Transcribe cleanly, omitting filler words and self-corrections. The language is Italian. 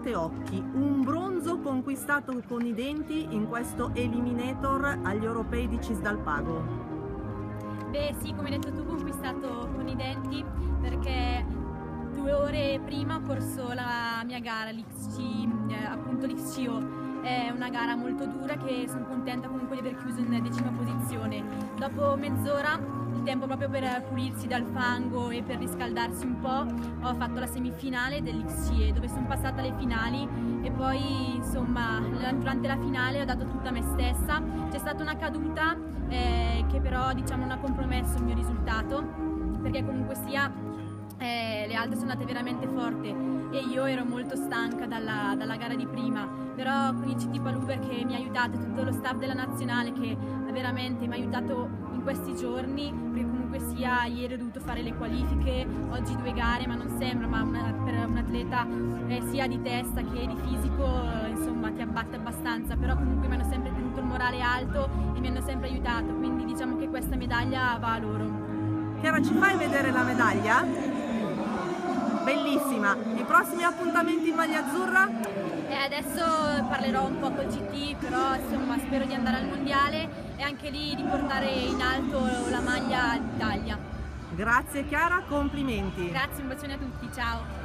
Matteocchi, un bronzo conquistato con i denti in questo Eliminator agli europei di Cisdalpago. Beh sì, come hai detto tu, conquistato con i denti, perché 2 ore prima ho corso la mia gara, appunto l'XCO. È una gara molto dura che sono contenta comunque di aver chiuso in 10ª posizione. Dopo mezz'ora, il tempo proprio per pulirsi dal fango e per riscaldarsi un po', ho fatto la semifinale dell'XCE dove sono passata alle finali e poi insomma durante la finale ho dato tutta me stessa. C'è stata una caduta che però diciamo non ha compromesso il mio risultato, perché comunque sia le altre sono andate veramente forti e io ero molto stanca dalla gara di prima, però con il CT Paluber che mi ha aiutato, tutto lo staff della nazionale che veramente mi ha aiutato in questi giorni, perché comunque sia ieri ho dovuto fare le qualifiche, oggi 2 gare, ma non sembra, ma per un atleta sia di testa che di fisico insomma ti abbatte abbastanza, però comunque mi hanno sempre tenuto il morale alto e mi hanno sempre aiutato, quindi diciamo che questa medaglia va a loro. Chiara, ci fai vedere la medaglia? Bellissima! I prossimi appuntamenti in maglia azzurra? Adesso parlerò un po' col CT, però insomma spero di andare al mondiale e anche lì di portare in alto la maglia d'Italia. Grazie Chiara, complimenti! Grazie, un bacione a tutti, ciao!